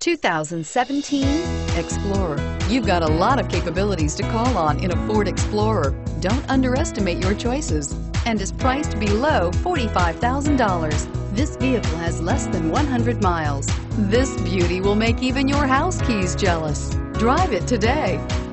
2017 Explorer. You've got a lot of capabilities to call on in a Ford Explorer. Don't underestimate your choices, and is priced below $45,000. This vehicle has less than 100 miles. This beauty will make even your house keys jealous. Drive it today.